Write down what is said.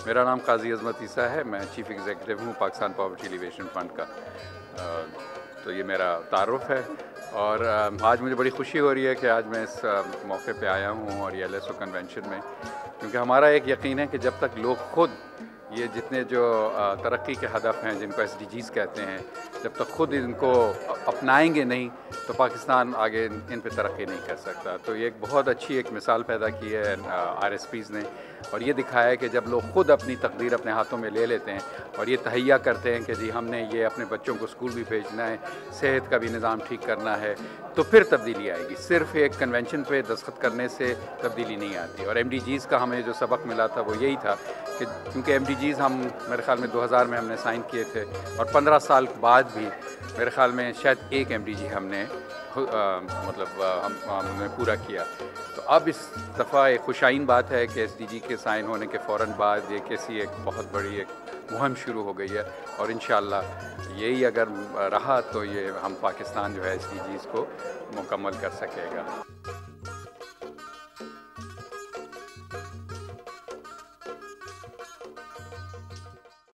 मेरा नाम काजी अज़मत ईसा है। मैं चीफ़ एग्ज़ीक्यूटिव हूँ पाकिस्तान पॉवर्टी एलिवेशन फ़ंड का। तो ये मेरा तारुफ़ है और आज मुझे बड़ी खुशी हो रही है कि आज मैं इस मौके पे आया हूँ और ये LSO कन्वेंशन में, क्योंकि हमारा एक यकीन है कि जब तक लोग खुद ये जितने जो तरक्की के हदफ हैं जिनको SDGs कहते हैं, जब तक खुद इनको अपनाएंगे नहीं तो पाकिस्तान आगे इन पे तरक्की नहीं कर सकता। तो ये एक बहुत अच्छी एक मिसाल पैदा की है RSPs ने, और ये दिखाया है कि जब लोग खुद अपनी तकदीर अपने हाथों में ले लेते हैं और ये तहैया करते हैं कि जी हमने ये अपने बच्चों को स्कूल भी भेजना है, सेहत का भी निज़ाम ठीक करना है, तो फिर तब्दीली आएगी। सिर्फ एक कन्वेंशन पे दस्तखत करने से तब्दीली नहीं आती। और MDGs का हमें जो सबक मिला था वो यही था कि क्योंकि MDGs हम मेरे ख़्याल में 2000 में हमने साइन किए थे और 15 साल बाद भी मेरे ख़्याल में शायद एक MDG हमने हमने पूरा किया। तो अब इस दफ़ा एक खुशाइन बात है कि SDG के साइन होने के फ़ौरन बाद ये कैसी एक बहुत बड़ी एक मुहिम शुरू हो गई है और इंशाअल्लाह यही अगर रहा तो ये हम पाकिस्तान जो है SDGs को मुकम्मल कर सकेगा।